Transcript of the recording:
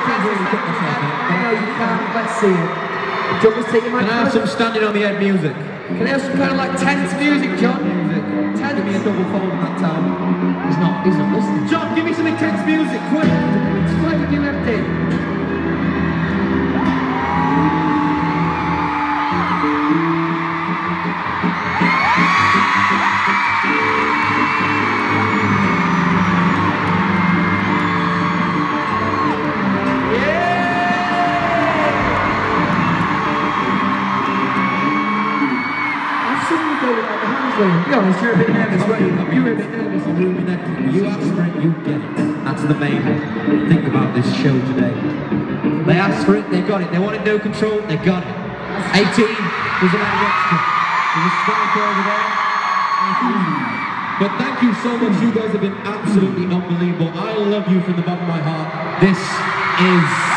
No, you can't. Let's see it. Do you want me to take your Can I have some standing on the head music? Can I have some kind of like tense music, John? Tense. Give me a double fold in that town. He's not listening. John, give me some intense music, quick! It's like we do everything. Be honest, you're a bit nervous, right? You were a bit nervous and you asked for it, you get it. That's the main thing about this show today. They asked for it, they got it. They wanted no control, they got it. 18 was a lot of extra. There's a sniper over there. But thank you so much, you guys have been absolutely unbelievable. I love you from the bottom of my heart. This is